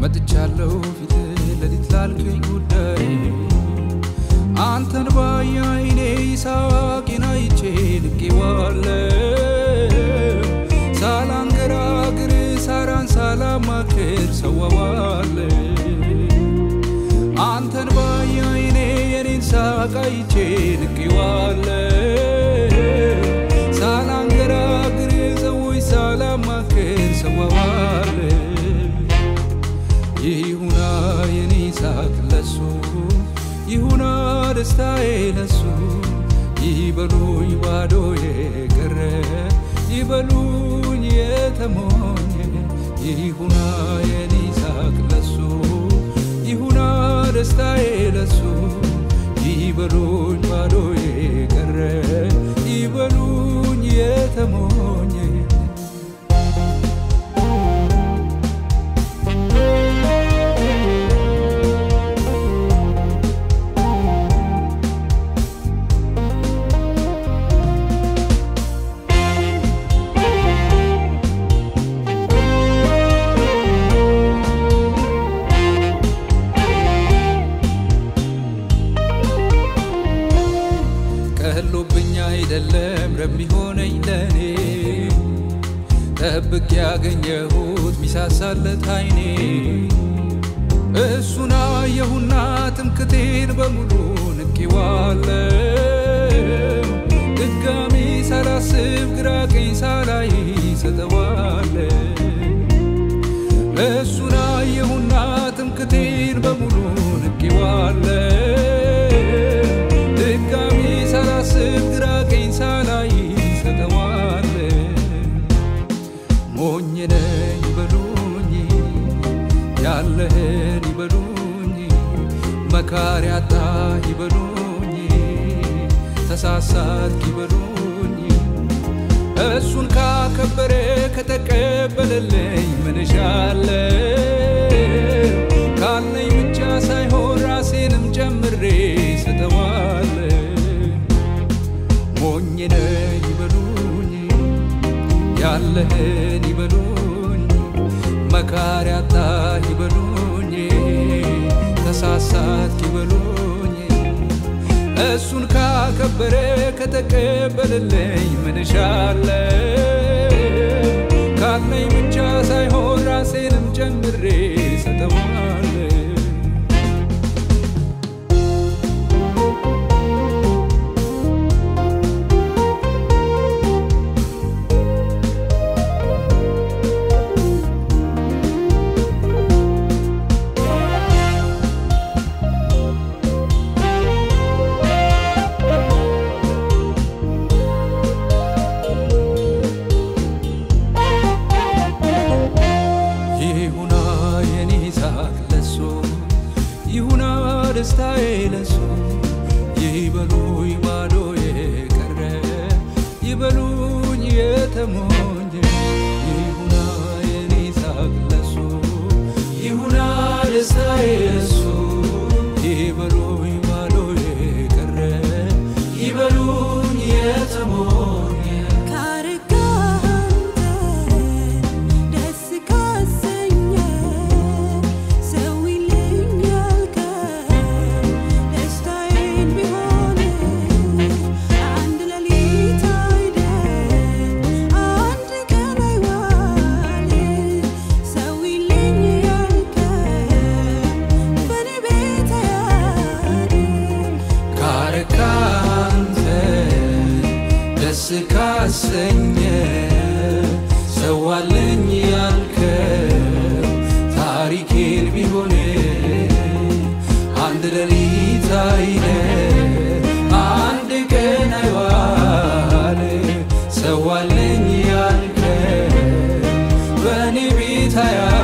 መጥቻለሁ ፊት ለሊት ላልከኝ ጉዳይ አንተን ባያይኔ ይሳቄን አይቼ ንቄዋለሁ ሳላንገራግር ሳራን ሳላማክር ሰዋዋለሁ አንተን ባያይኔ የኔን ሳቅ አይቼ ንቄዋለሁ ሳላንገራግር ሰዎች ሳላማክር ሰዋዋለሁ ይሁና የኔ ሳቅ ለሱ ይሁና ደስታዬ ለሱ ይበሉኝ ባዶ የቀረ ይበሉኝ የተሞኘ ይሁና የኔ ሳቅ ለሱ ይሁና ደስታዬ ለሱ ይበሉኝ ባዶ የቀረ ይበሉኝ የተሞኘ አይደለም ረሚሆነኝ ለኔ ጠብቅ ያገኘሁት ሚሳሳለት አይኔ እሱና የሁና ትምክቴን በሙሉ ንቄዋለሁ ድጋሚ ሳላስብ ግራቀኝ ሳላይ ሰጠዋለሁ እሱና የሁና ትምክቴን በሙሉ ንቄዋለሁ ድጋሚ ሳላስብ ግራቀኝ ሳላይ ሰጠዋለሁ ሞኝ ነኝ ይበሉኝ ያለህን ይበሉኝ መካሪ አጣ ይበሉኝ ተሳሳትክ ይበሉኝ እሱን ካከበረ ከተቀበለልኝ ምን እሻለሁ ካለኝ ብቻ ሳይሆን ራሴንም ጨምሬ ሰጠዋለሁ ሞኝ ነኝ ይበሉኝ ያለህን ይበሉኝ መካሪ አጣ ይበሉኝ ተሳሳትክ ይበሉኝ እሱን ካከበረ ከተቀበለልኝ ምን እሻለሁ ካለኝ ብቻ ሳይሆን ራሴንም ጨምሬ ሰጠዋለሁ ደስታዬ ለሱ ይበሉኝ ባዶ የቀረ ይበሉኝ የተሞኘ ይሁና የኔ ሳቅ ለሱ ይሁና ደስታዬ ለሱ ይበሉኝ ባዶ የቀረ ይበሉኝ የተሞኘ ስካሰኘ ሰዋለኝ ያልከው ታሪኬን ቢሆን አንድ ሌሊት አይነ አንድ ቀን አይዋል ሰዋለኝ ያልከው በኔ ቤት